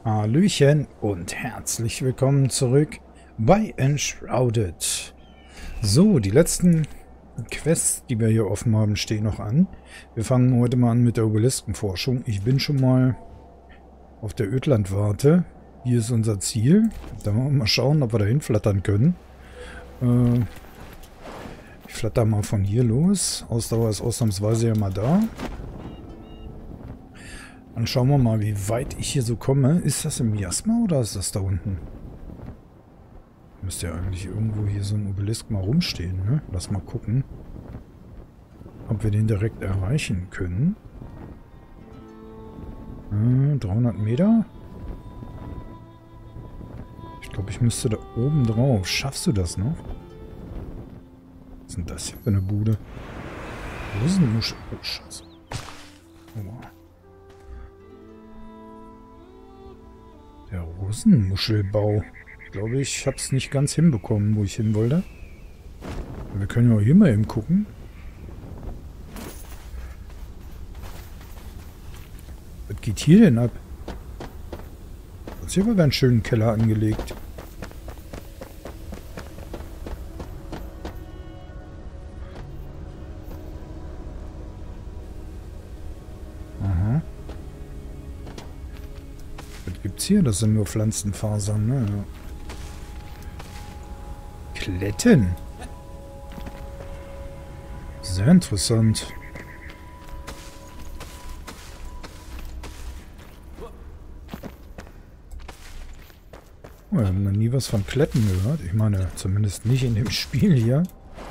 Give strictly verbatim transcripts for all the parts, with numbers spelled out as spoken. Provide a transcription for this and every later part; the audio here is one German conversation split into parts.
Hallöchen und herzlich willkommen zurück bei Enshrouded. So, die letzten Quests, die wir hier offen haben, stehen noch an. Wir fangen heute mal an mit der Obeliskenforschung. Ich bin schon mal auf der Ödlandwarte. Hier ist unser Ziel. Da wollen wir mal schauen, ob wir da hinflattern können. Äh, ich flatter mal von hier los. Ausdauer ist ausnahmsweise ja mal da. Dann schauen wir mal, wie weit ich hier so komme. Ist das im Miasma oder ist das da unten? Müsste ja eigentlich irgendwo hier so ein Obelisk mal rumstehen, ne? Lass mal gucken, ob wir den direkt erreichen können. Äh, dreihundert Meter? Ich glaube, ich müsste da oben drauf. Schaffst du das noch? Was ist denn das hier für eine Bude? Rosenmuschel. Oh, Scheiße. Oh. Der Rosenmuschelbau. Ich glaube, ich habe es nicht ganz hinbekommen, wo ich hin wollte. Wir können ja auch hier mal eben gucken. Was geht hier denn ab? Jetzt hier aber einen schönen Keller angelegt. Aha. Was gibt's hier? Das sind nur Pflanzenfasern, ne? Ja. Kletten. Sehr interessant. Oh, wir haben noch nie was von Kletten gehört. Ich meine, zumindest nicht in dem Spiel hier.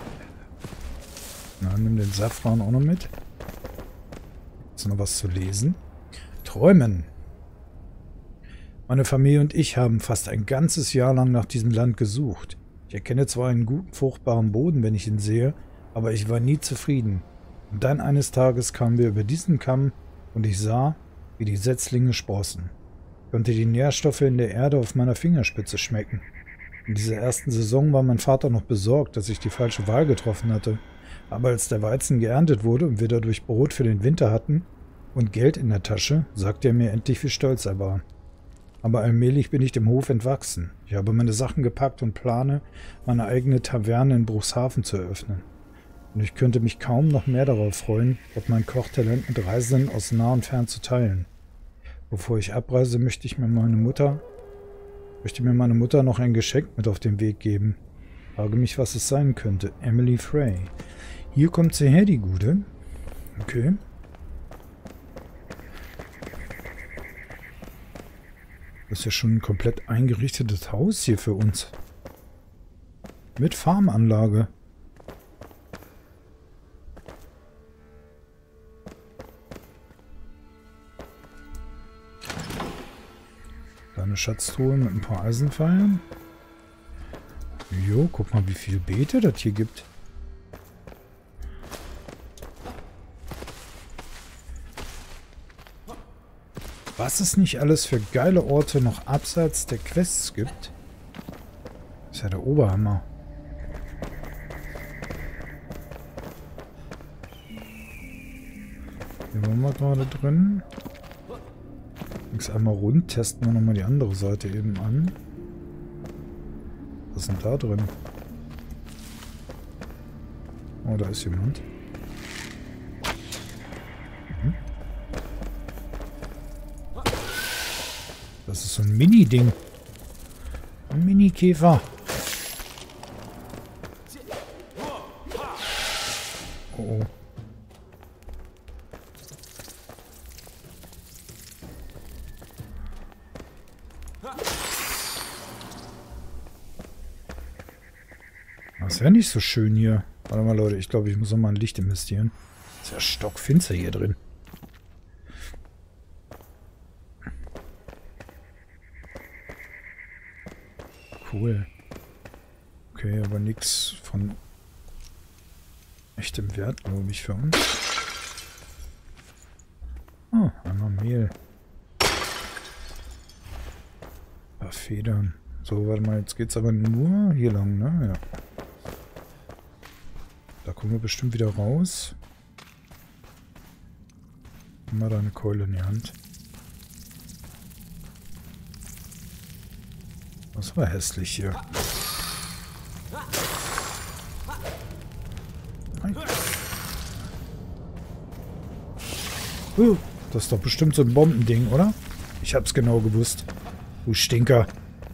Na, nimm den Safran auch noch mit. Ist noch was zu lesen? Träumen. Meine Familie und ich haben fast ein ganzes Jahr lang nach diesem Land gesucht. Ich erkenne zwar einen guten, fruchtbaren Boden, wenn ich ihn sehe, aber ich war nie zufrieden. Und dann eines Tages kamen wir über diesen Kamm und ich sah, wie die Setzlinge sprossen. Ich konnte die Nährstoffe in der Erde auf meiner Fingerspitze schmecken. In dieser ersten Saison war mein Vater noch besorgt, dass ich die falsche Wahl getroffen hatte. Aber als der Weizen geerntet wurde und wir dadurch Brot für den Winter hatten und Geld in der Tasche, sagte er mir endlich, wie stolz er war. Aber allmählich bin ich dem Hof entwachsen. Ich habe meine Sachen gepackt und plane, meine eigene Taverne in Bruchshafen zu eröffnen. Und ich könnte mich kaum noch mehr darauf freuen, dort mein Kochtalent mit Reisenden aus nah und fern zu teilen. Bevor ich abreise, möchte ich mir meine Mutter, möchte mir meine Mutter noch ein Geschenk mit auf den Weg geben. Frage mich, was es sein könnte. Emily Frey. Hier kommt sie her, die Gute. Okay. Das ist ja schon ein komplett eingerichtetes Haus hier für uns. Mit Farmanlage. Da eine Schatztruhe mit ein paar Eisenpfeilen. Jo, guck mal, wie viel Beete das hier gibt. Was es nicht alles für geile Orte noch abseits der Quests gibt. Ist ja der Oberhammer. Hier waren wir gerade drin. Links einmal rund, testen wir nochmal die andere Seite eben an. Was ist denn da drin? Oh, da ist jemand. Hm? Das ist so ein Mini-Ding. Ein Mini-Käfer. Oh, oh. Das wäre nicht so schön hier. Warte mal, Leute. Ich glaube, ich muss noch mal ein Licht investieren. Das ist ja stockfinster hier drin. Cool. Okay, aber nichts von echtem Wert, glaube ich, für uns. Oh, einmal Mehl. Ein paar Federn. So, warte mal, jetzt geht's aber nur hier lang, ne? Ja. Da kommen wir bestimmt wieder raus. Nimm mal da eine Keule in die Hand. Das war hässlich hier. Nein. Uh, das ist doch bestimmt so ein Bombending, oder? Ich hab's genau gewusst. Du Stinker.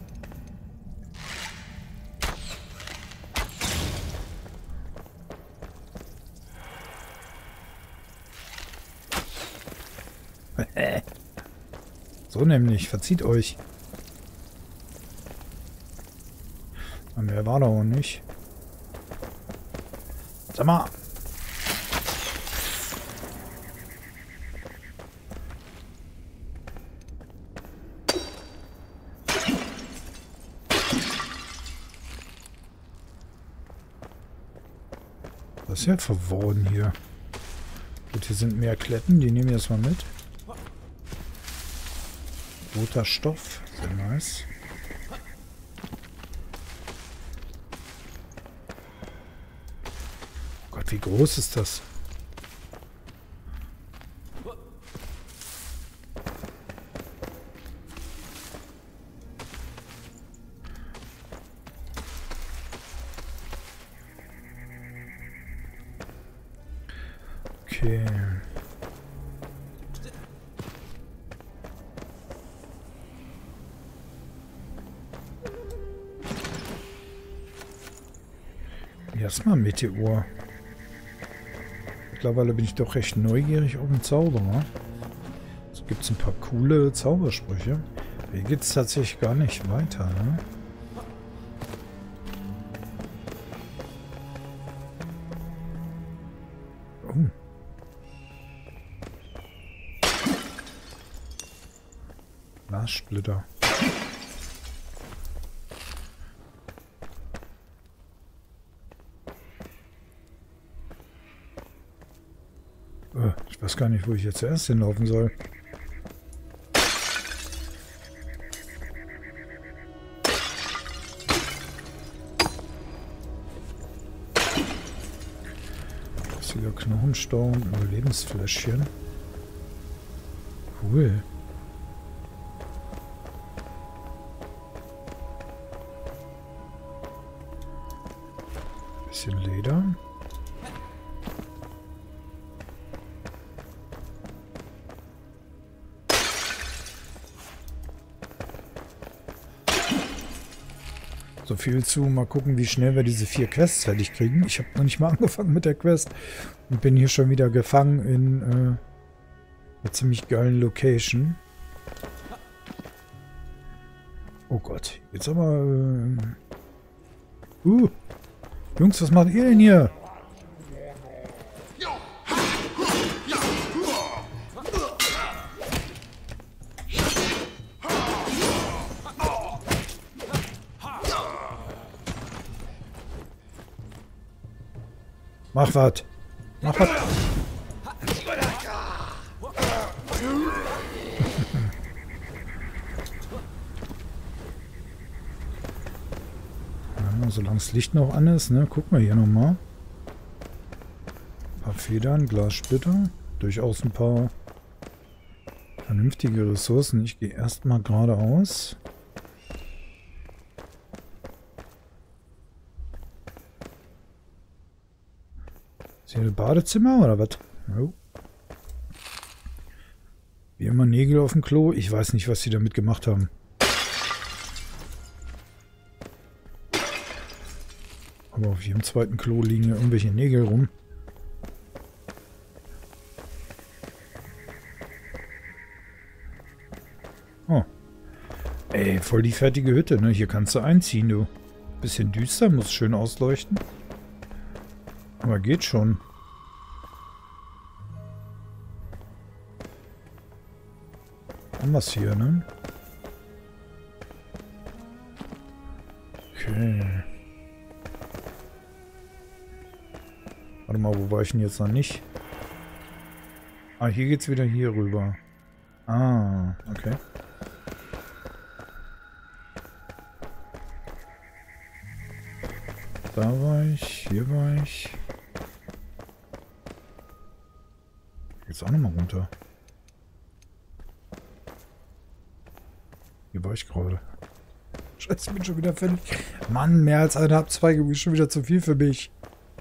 So nämlich. Verzieht euch. Mehr war da auch nicht. Sag mal. Das ist ja verworren hier. Gut, hier sind mehr Kletten. Die nehmen wir erstmal mit. Roter Stoff. Sehr nice. Oh Gott, wie groß ist das? Okay. Erstmal Meteor. Mittlerweile bin ich doch recht neugierig auf den Zauberer. So gibt es ein paar coole Zaubersprüche. Hier geht es tatsächlich gar nicht weiter, ne? Oh. Glassplitter. Ich weiß gar nicht, wo ich jetzt zuerst hinlaufen soll. Das ist wieder Knochenstau und Überlebensfläschchen. Cool. Bisschen Leder. So viel zu, mal gucken, wie schnell wir diese vier Quests fertig kriegen. Ich habe noch nicht mal angefangen mit der Quest und bin hier schon wieder gefangen in äh, einer ziemlich geilen Location. Oh Gott, jetzt aber... Äh, uh, Jungs, was macht ihr denn hier? Mach was. Mach was. Ja, solange das Licht noch an ist, ne? Gucken wir hier nochmal. Ein paar Federn, Glassplitter. Durchaus ein paar vernünftige Ressourcen. Ich gehe erstmal geradeaus. Ist hier ein Badezimmer oder was? Oh. Wie immer Nägel auf dem Klo. Ich weiß nicht, was sie damit gemacht haben. Aber auf jedem zweiten Klo liegen ja irgendwelche Nägel rum. Oh. Ey, voll die fertige Hütte, ne? Hier kannst du einziehen, du. Bisschen düster, muss schön ausleuchten. Aber geht schon. Haben wir es hier, ne? Okay. Warte mal, wo war ich denn jetzt noch nicht? Ah, hier geht's wieder hier rüber. Ah, okay. Da war ich, hier war ich. Jetzt auch nochmal runter. Hier war ich gerade. Scheiße, ich bin schon wieder fertig. Mann, mehr als eineinhalb Zweige ist schon wieder zu viel für mich.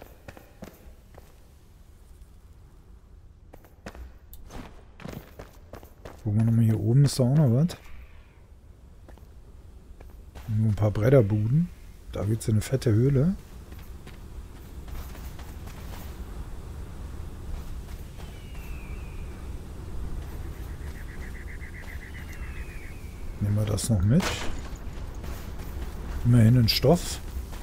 Gucken wir nochmal hier oben, ist da auch noch was. Nur ein paar Bretterbuden. Da gibt es eine fette Höhle. Nehmen wir das noch mit. Immerhin ein Stoff.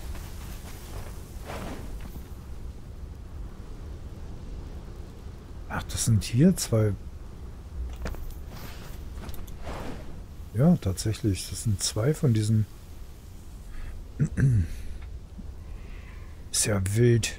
Ach, das sind hier zwei. Ja, tatsächlich. Das sind zwei von diesen. Ist ja wild.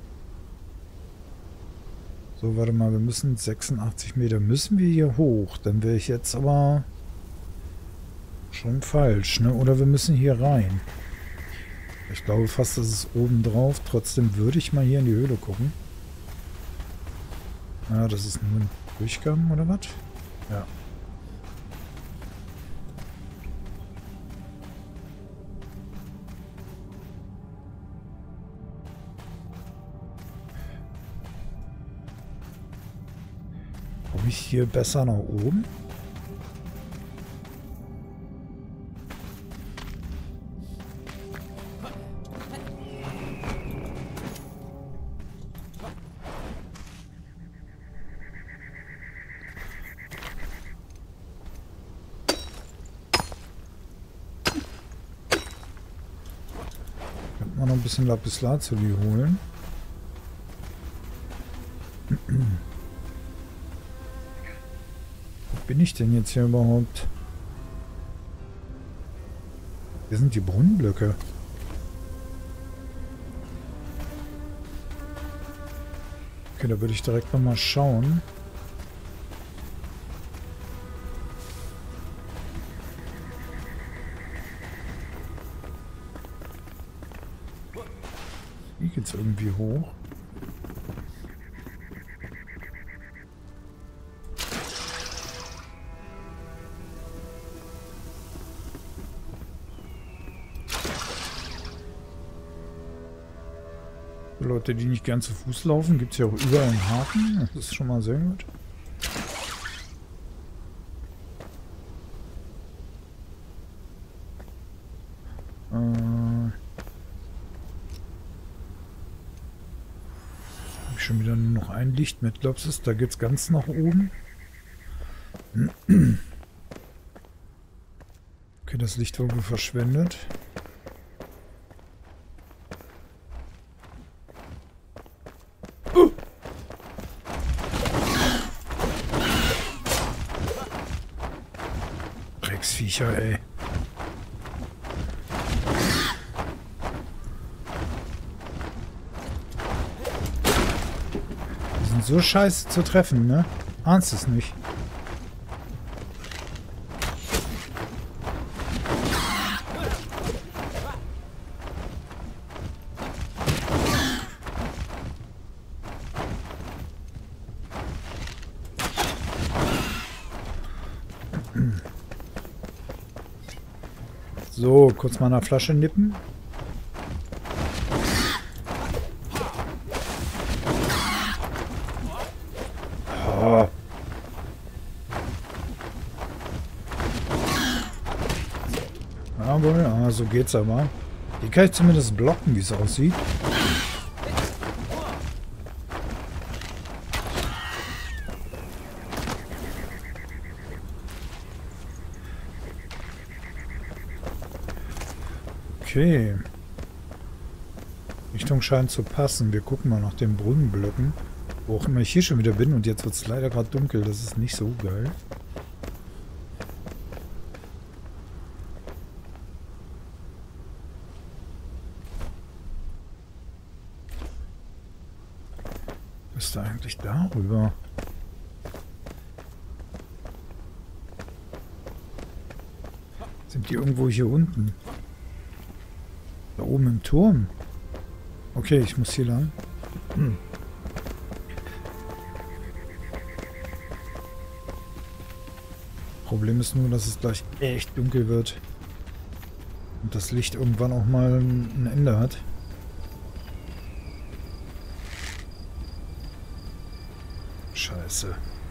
So, warte mal. Wir müssen sechsundachtzig Meter. Müssen wir hier hoch? Dann wäre ich jetzt aber schon falsch, ne? Oder wir müssen hier rein. Ich glaube fast, das ist oben drauf. Trotzdem würde ich mal hier in die Höhle gucken. Ah, das ist nur ein Durchgang oder was? Ja. Komme ich hier besser nach oben? Könnte man noch ein bisschen Lapislazuli holen. Bin ich denn jetzt hier überhaupt? Hier sind die Brunnenblöcke. Okay, da würde ich direkt nochmal schauen. Hier geht's irgendwie hoch. Leute, die nicht gern zu Fuß laufen, gibt es ja auch überall einen Haken. Das ist schon mal sehr gut. Äh Habe ich schon wieder nur noch ein Licht mit, glaubst du? Da geht es ganz nach oben. Okay, das Licht wurde verschwendet. Drecksviecher, ey. Die sind so scheiße zu treffen, ne? Ahnst es nicht. So, kurz mal eine Flasche nippen. Oh. Aber ja, so geht's aber. Die kann ich zumindest blocken, wie es aussieht. Okay. Richtung scheint zu passen. Wir gucken mal nach den Brunnenblöcken. Wo auch immer ich hier schon wieder bin. Und jetzt wird es leider gerade dunkel. Das ist nicht so geil. Was ist da eigentlich darüber? Sind die irgendwo hier unten? Da oben im Turm. Okay, ich muss hier lang. Hm. Problem ist nur, dass es gleich echt dunkel wird. Und das Licht irgendwann auch mal ein Ende hat. Scheiße.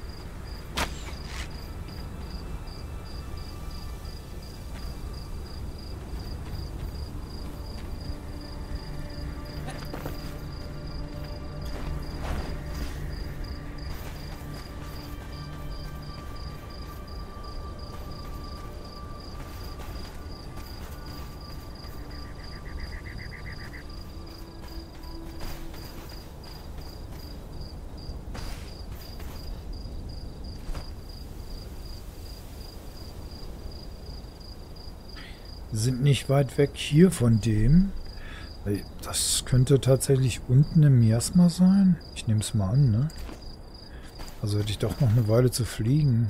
Sind nicht weit weg hier von dem. Das könnte tatsächlich unten im Miasma sein. Ich nehme es mal an, ne? Also hätte ich doch noch eine Weile zu fliegen.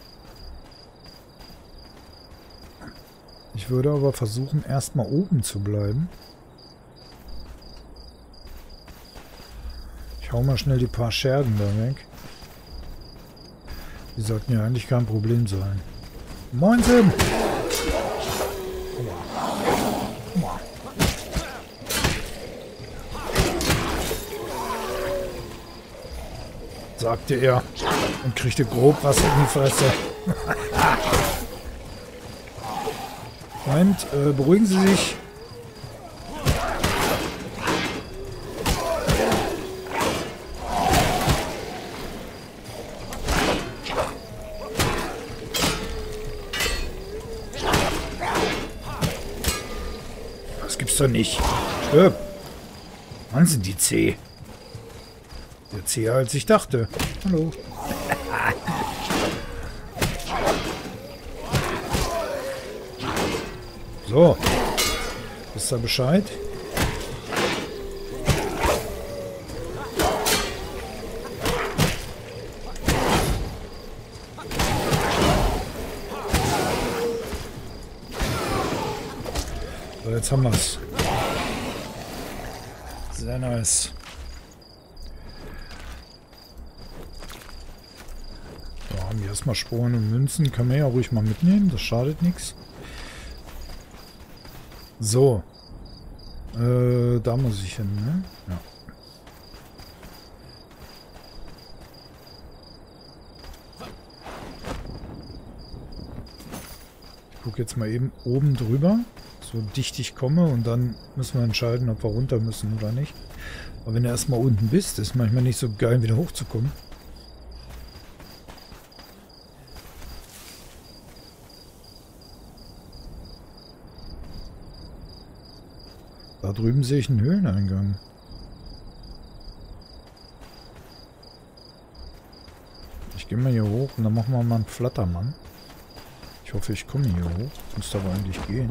Ich würde aber versuchen, erstmal oben zu bleiben. Ich hau mal schnell die paar Schergen da weg. Die sollten ja eigentlich kein Problem sein. Moin, Sim! Sagte er und kriegte grob was in die Fresse. Moment, äh, beruhigen Sie sich. Das gibt's doch nicht. Stirb. Wann sind die zäh? Der zäher als ich dachte. Hallo. So. Wisst ihr Bescheid? So, jetzt haben wir's. Sehr nice. So, haben wir erstmal Sporen und Münzen. Kann man ja ruhig mal mitnehmen. Das schadet nichts. So. Äh, da muss ich hin, ne? Ja. Ich gucke jetzt mal eben oben drüber, so dicht ich komme, und dann müssen wir entscheiden, ob wir runter müssen oder nicht. Aber wenn du erstmal unten bist, ist manchmal nicht so geil, wieder hochzukommen. Da drüben sehe ich einen Höhleneingang. Ich gehe mal hier hoch und dann machen wir mal einen Flattermann. Ich hoffe, ich komme hier hoch. Müsste aber eigentlich gehen.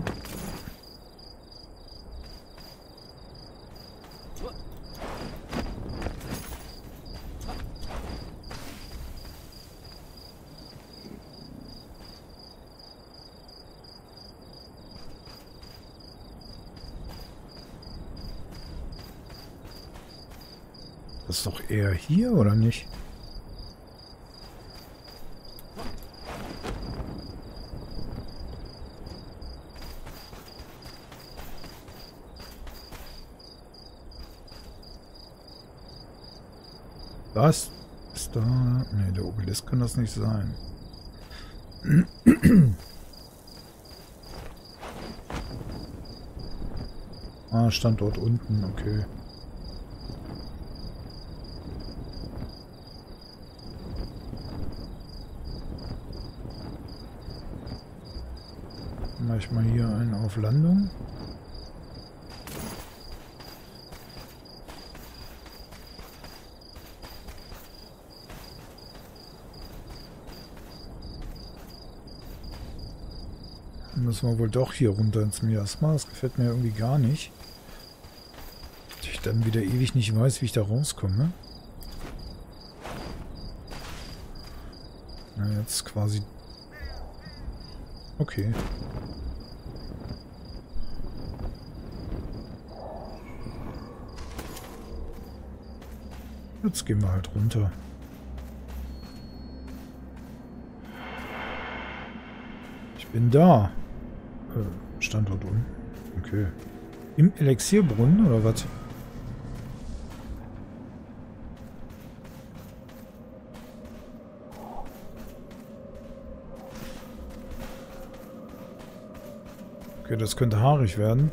Das ist doch eher hier, oder nicht? Das ist da... Ne, der Obelisk kann das nicht sein. Ah, stand dort unten, okay. Mache ich mal hier einen auf Landung. Dann müssen wir wohl doch hier runter ins Miasma. Das gefällt mir irgendwie gar nicht. Dass ich dann wieder ewig nicht weiß, wie ich da rauskomme. Na, jetzt quasi... Okay. Jetzt gehen wir halt runter. Ich bin da. Äh, Standort unten. Okay. Im Elixierbrunnen oder was? Okay, das könnte haarig werden.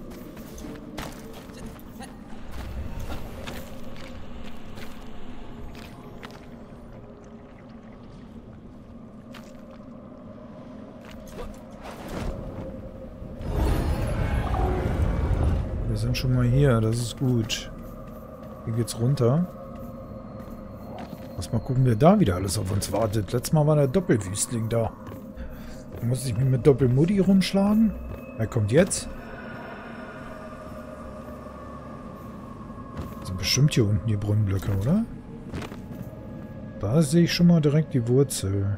Wir sind schon mal hier, das ist gut. Hier geht's runter. Lass mal gucken, wer da wieder alles auf uns wartet. Letztes Mal war der Doppelwüstling da. Da muss ich mich mit Doppelmutti rumschlagen. Wer kommt jetzt? Das sind bestimmt hier unten die Brunnenblöcke, oder? Da sehe ich schon mal direkt die Wurzel.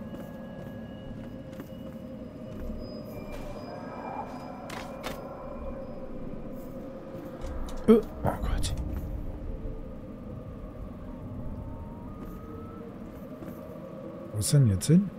Oh, oh Gott. Wo ist denn jetzt hin?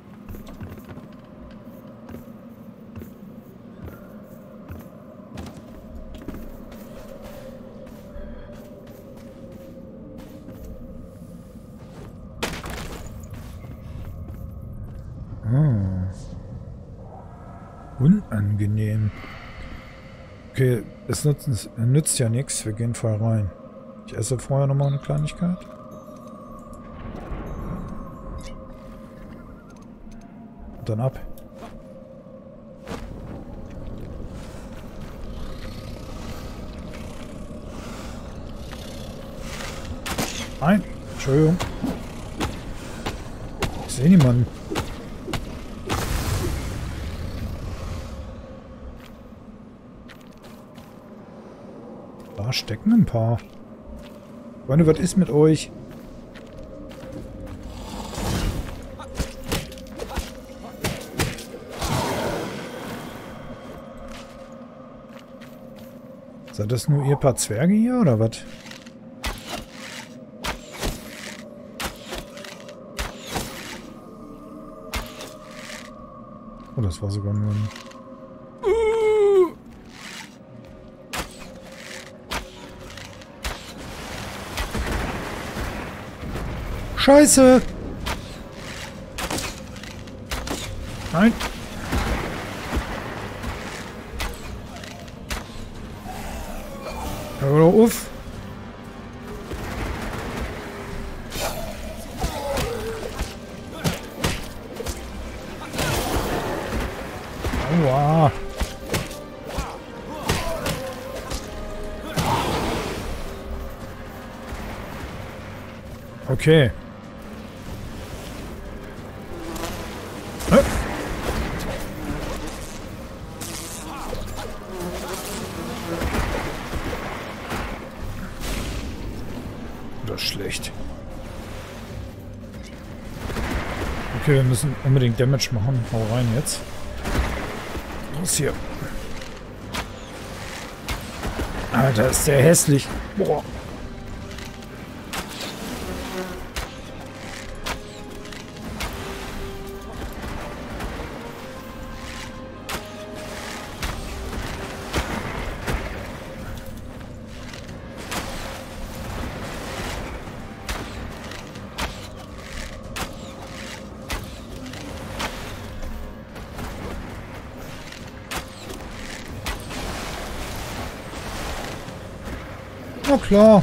Oh. Unangenehm. Okay, es nützt, es nützt ja nichts. Wir gehen voll rein. Ich esse vorher nochmal eine Kleinigkeit. Und dann ab. Nein, Entschuldigung. Ich sehe niemanden. Da stecken ein paar. Freunde, was ist mit euch? Seid das nur ihr paar Zwerge hier, oder was? Oh, das war sogar nur ein... Scheiße! Nein! Hör doch auf! Aua! Okay. Das ist schlecht. Okay, wir müssen unbedingt Damage machen. Hau rein jetzt. Los hier. Alter, ist der hässlich. Boah. Na klar.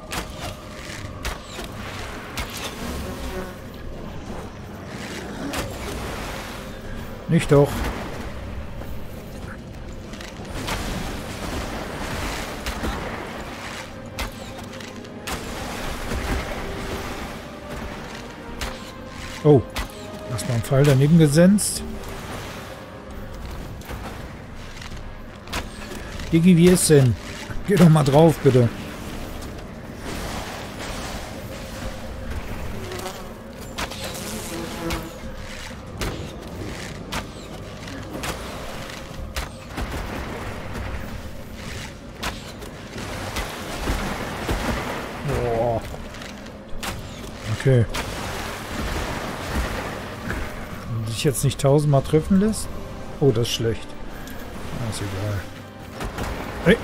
Nicht doch. Oh. Erstmal ein Pfeil daneben gesenzt. Digi, wie ist denn? Geh doch mal drauf, bitte. Boah. Okay. Wenn sich jetzt nicht tausendmal treffen lässt? Oh, das ist schlecht. Ah, ist egal. Hey.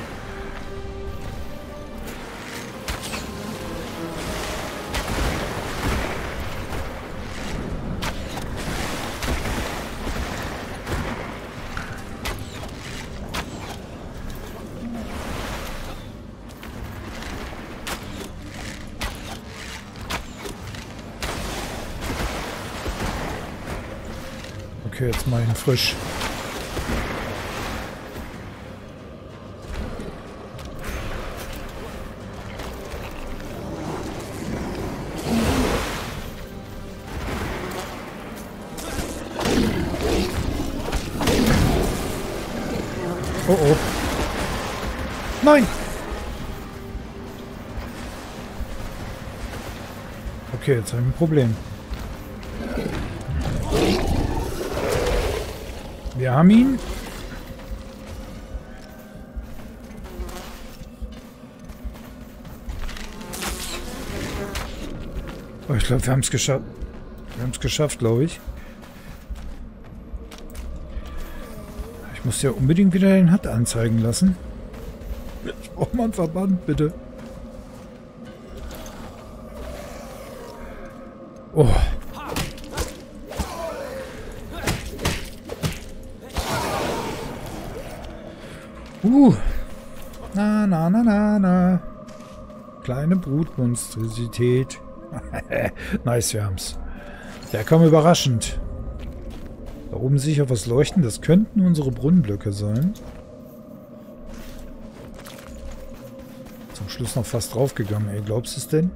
Okay, jetzt mal ihn frisch. Oh oh. Nein! Okay, jetzt habe ich ein Problem. Wir haben ihn. Oh, ich glaube, wir haben es geschafft. Wir haben es geschafft, glaube ich. Ich muss ja unbedingt wieder den H U D anzeigen lassen. Ich brauche mal einen Verband, bitte. Oh. Uh. Na, na, na, na, na. Kleine Brutmonstrosität. Nice, wir haben's. Der kam überraschend. Da oben sicher was leuchten. Das könnten unsere Brunnenblöcke sein. Zum Schluss noch fast draufgegangen. Ey, glaubst du es denn?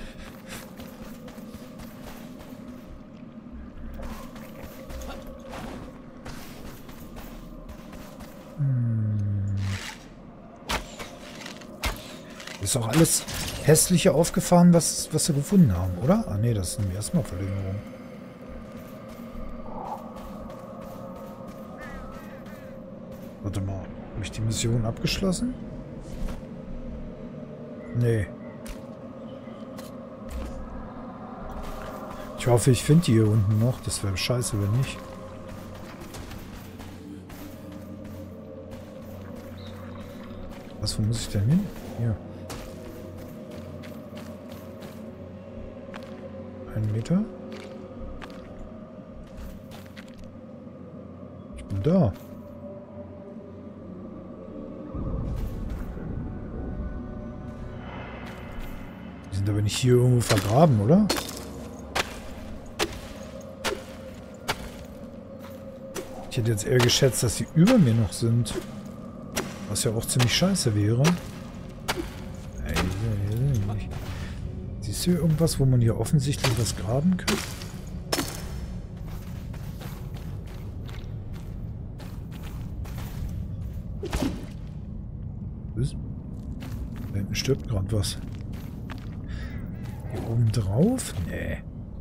Ist auch alles Hässliche aufgefahren, was, was wir gefunden haben, oder? Ah ne, das ist eine erstmal Verlängerung. Warte mal, habe ich die Mission abgeschlossen? Nee. Ich hoffe, ich finde die hier unten noch. Das wäre scheiße, wenn nicht. Was, wo muss ich denn hin? Hier. Einen Meter. Ich bin da. Die sind aber nicht hier irgendwo vergraben, oder? Ich hätte jetzt eher geschätzt, dass sie über mir noch sind. Was ja auch ziemlich scheiße wäre. Siehst du hier irgendwas, wo man hier offensichtlich was graben kann? Was? Da hinten stirbt gerade was. Hier oben drauf? Nee.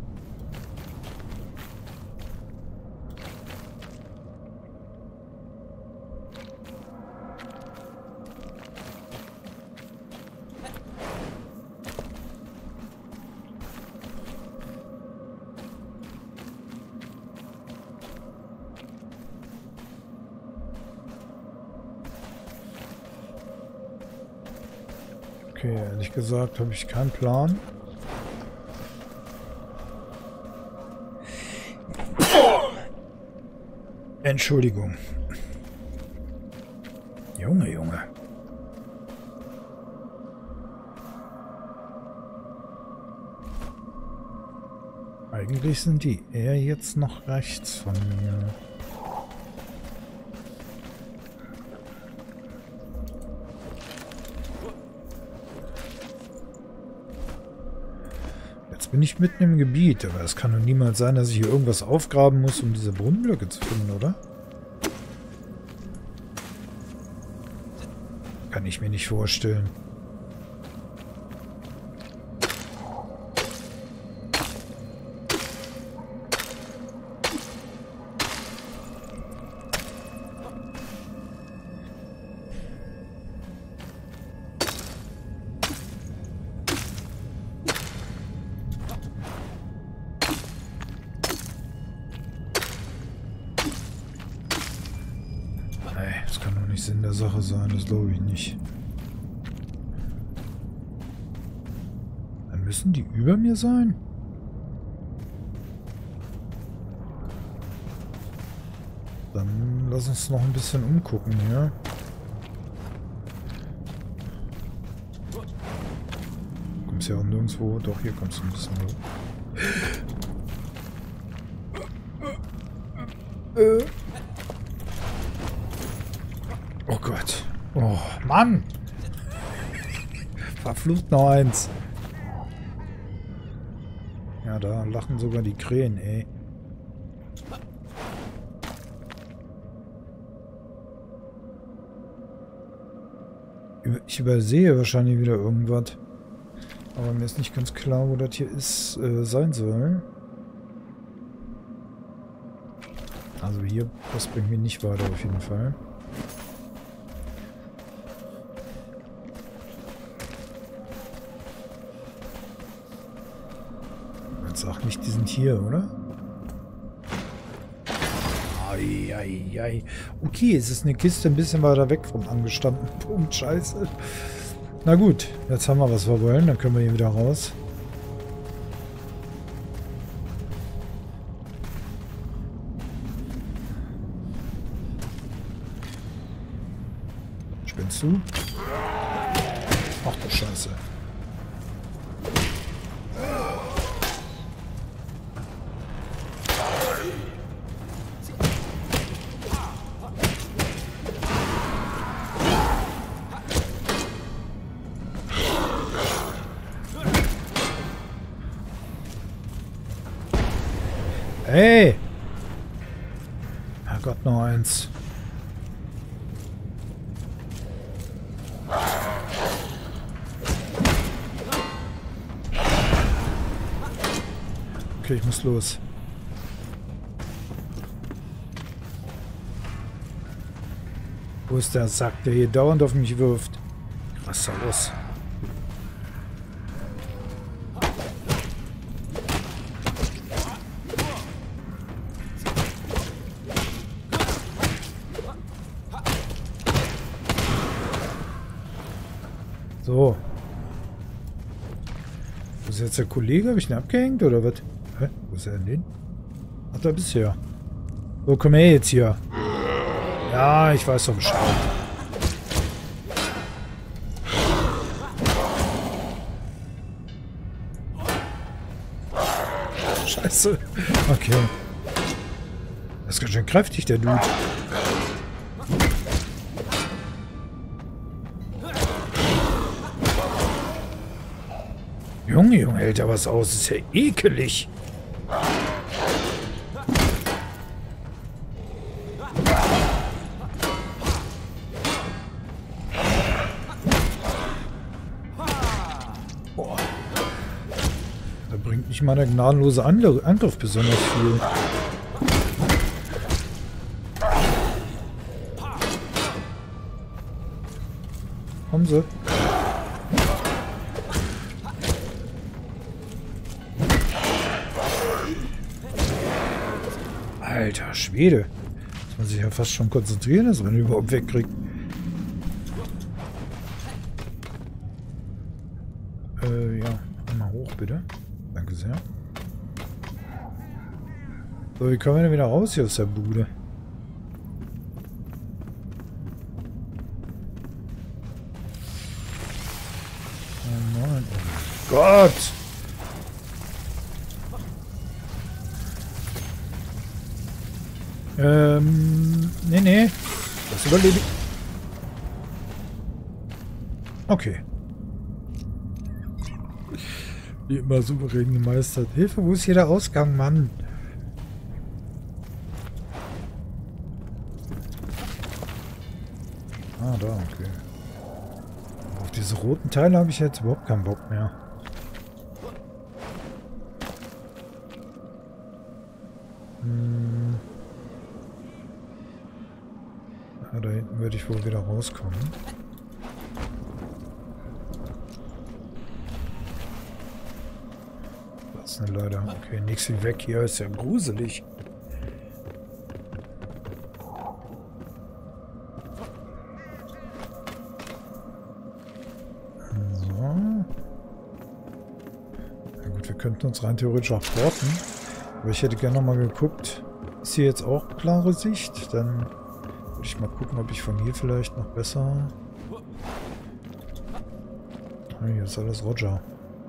Okay, ehrlich gesagt habe ich keinen Plan. Entschuldigung. Junge, Junge. Eigentlich sind die eher jetzt noch rechts von mir. Bin ich mitten im Gebiet, aber es kann doch niemals sein, dass ich hier irgendwas aufgraben muss, um diese Brunnenblöcke zu finden, oder? Kann ich mir nicht vorstellen. Ey, das kann doch nicht Sinn der Sache sein, das glaube ich nicht. Dann müssen die über mir sein? Dann lass uns noch ein bisschen umgucken hier. Kommst ja auch nirgendwo. Doch, hier kommst du ein bisschen hoch. Äh. Oh Gott. Oh, Mann! Verflucht noch eins. Ja, da lachen sogar die Krähen, ey. Ich übersehe wahrscheinlich wieder irgendwas. Aber mir ist nicht ganz klar, wo das hier ist, äh, sein soll. Also hier, das bringt mich nicht weiter auf jeden Fall. Jetzt sag nicht, die sind hier, oder? Eieiei. Okay, es ist eine Kiste ein bisschen weiter weg vom angestammten Punkt. Scheiße. Na gut, jetzt haben wir, was wir wollen. Dann können wir hier wieder raus. Spinnst du? Ach du Scheiße. Hey! Herrgott, noch eins. Okay, ich muss los. Wo ist der Sack, der hier dauernd auf mich wirft? Was da los? So. Wo ist jetzt der Kollege? Habe ich ihn abgehängt oder was? Hä? Wo ist er denn hin? Ach, da bist du ja. Wo komm her jetzt hier? Ja, ich weiß doch Bescheid. Scheiße. Okay. Das ist ganz schön kräftig, der Dude. Junge, Junge, hält er was aus. Das ist ja ekelig. Boah. Da bringt nicht mal der gnadenlose Angriff besonders viel. Kommen Sie. Alter Schwede. Muss man sich ja fast schon konzentrieren, dass man ihn überhaupt wegkriegt. Äh, ja. Einmal hoch, bitte. Danke sehr. So, wie kommen wir denn wieder raus hier aus der Bude? Oh nein. Oh Gott! Ähm, nee, nee. Das überlebe ich. Okay. Wie immer souverän gemeistert. Hilfe, wo ist hier der Ausgang, Mann? Ah, da, okay. Auf diese roten Teile habe ich jetzt überhaupt keinen Bock mehr. Hm. Ja, da hinten würde ich wohl wieder rauskommen. Das ist eine Leiter. Okay, nichts wie weg hier. Ist ja gruselig. könnten uns rein theoretisch auch porten. Aber ich hätte gerne nochmal geguckt. Ist hier jetzt auch klare Sicht? Dann würde ich mal gucken, ob ich von hier vielleicht noch besser... Ah, hier ist alles Roger.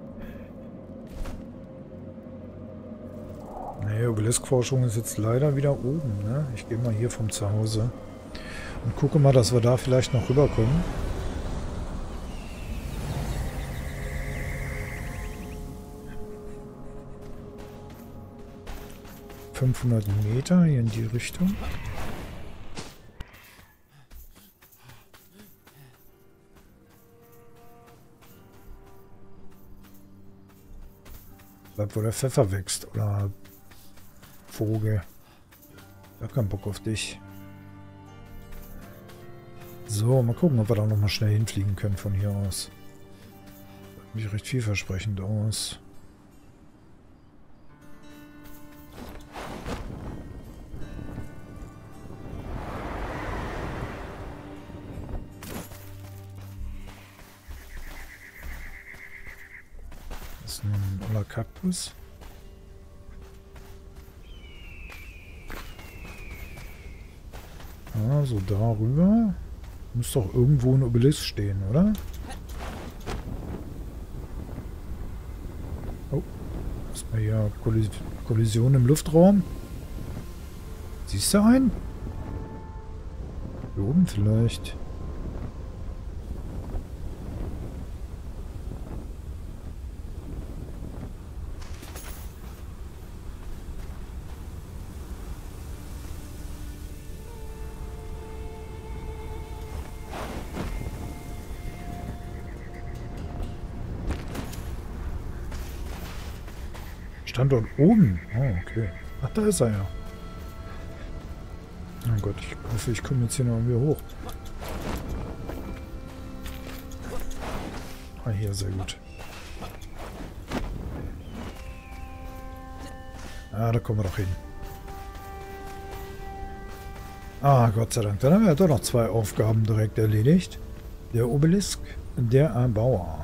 Nee, Obeliskforschung ist jetzt leider wieder oben, ne? Ich gehe mal hier vom Zuhause und gucke mal, dass wir da vielleicht noch rüberkommen. fünfhundert Meter hier in die Richtung. Bleibt, wo der Pfeffer wächst. Oder Vogel. Ich hab keinen Bock auf dich. So, mal gucken, ob wir da nochmal schnell hinfliegen können von hier aus. Sieht recht vielversprechend aus. Das ist ein oller Kaktus. Ah, so darüber. Muss doch irgendwo ein Obelisk stehen, oder? Oh, erstmal hier Kollis Kollision im Luftraum. Siehst du einen? Hier oben vielleicht. Standort oben. Oh, okay. Ach, da ist er ja. Oh Gott, ich hoffe, ich komme jetzt hier noch irgendwie hoch. Ah, hier, sehr gut. Ah, da kommen wir doch hin. Ah, Gott sei Dank. Dann haben wir ja doch noch zwei Aufgaben direkt erledigt. Der Obelisk, der Erbauer.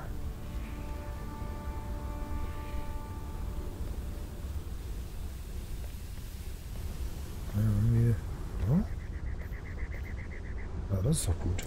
Ja, das ist doch gut.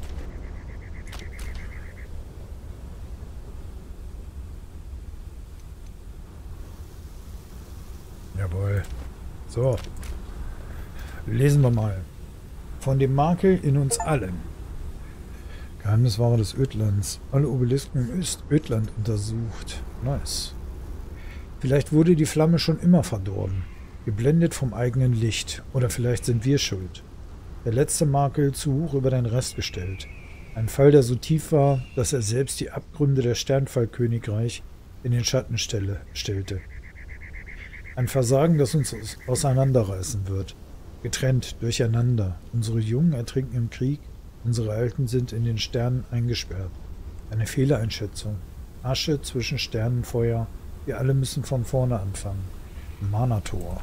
Jawohl. So. Lesen wir mal. Von dem Makel in uns allen. Geheimniswahrer des Ödlands. Alle Obelisken im Öst Ödland untersucht. Nice. Vielleicht wurde die Flamme schon immer verdorben. Geblendet vom eigenen Licht. Oder vielleicht sind wir schuld. Der letzte Makel zu hoch über den Rest gestellt. Ein Fall, der so tief war, dass er selbst die Abgründe der Sternfallkönigreich in den Schatten stelle, stellte. Ein Versagen, das uns auseinanderreißen wird. Getrennt, durcheinander. Unsere Jungen ertrinken im Krieg, unsere Alten sind in den Sternen eingesperrt. Eine Fehleinschätzung. Asche zwischen Sternenfeuer. Wir alle müssen von vorne anfangen. Manator.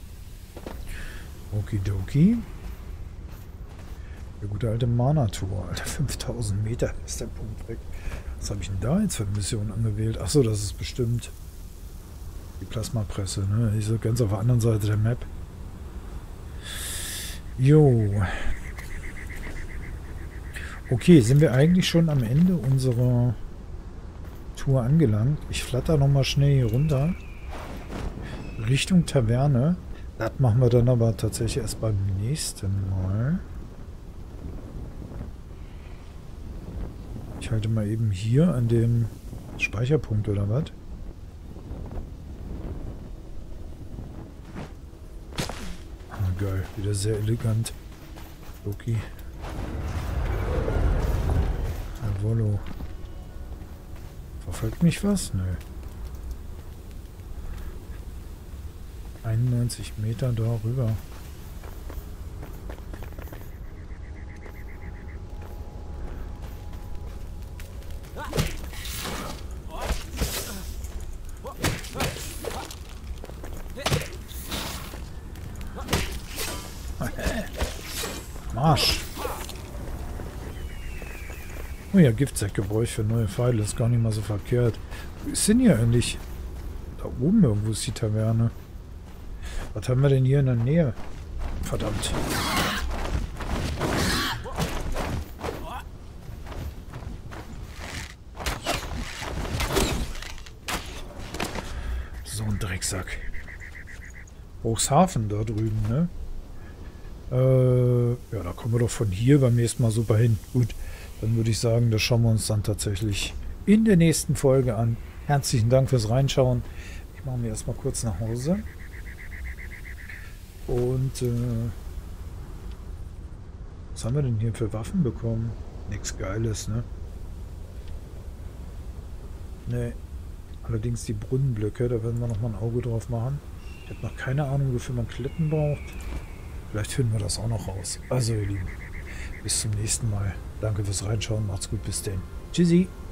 Okidoki. Der gute alte Manator. Alter, fünftausend Meter ist der Punkt weg. Was habe ich denn da jetzt für eine Mission angewählt? Achso, das ist bestimmt die Plasmapresse, ne? Die ist ganz auf der anderen Seite der Map. Jo. Okay, sind wir eigentlich schon am Ende unserer Tour angelangt. Ich flatter nochmal schnell hier runter. Richtung Taverne. Das machen wir dann aber tatsächlich erst beim nächsten Mal. Ich halte mal eben hier an dem Speicherpunkt oder was? Ah, geil. Wieder sehr elegant. Loki. Volo. Verfolgt mich was? Nö. einundneunzig Meter darüber. Marsch! Oh ja, Giftsäcke brauche ich für neue Pfeile. Ist gar nicht mal so verkehrt. Wo ist denn hier eigentlich Da oben irgendwo ist die Taverne. Was haben wir denn hier in der Nähe? Verdammt. So ein Drecksack. Hochshafen da drüben, ne? Äh, ja, da kommen wir doch von hier beim nächsten Mal super hin. Gut, dann würde ich sagen, das schauen wir uns dann tatsächlich in der nächsten Folge an. Herzlichen Dank fürs Reinschauen. Ich mache mir erstmal kurz nach Hause. Und, äh, was haben wir denn hier für Waffen bekommen? Nichts Geiles, ne? Ne. Allerdings die Brunnenblöcke, da werden wir nochmal ein Auge drauf machen. Ich habe noch keine Ahnung, wofür man Kletten braucht. Vielleicht finden wir das auch noch raus. Also ihr Lieben, bis zum nächsten Mal. Danke fürs Reinschauen, macht's gut, bis denn. Tschüssi.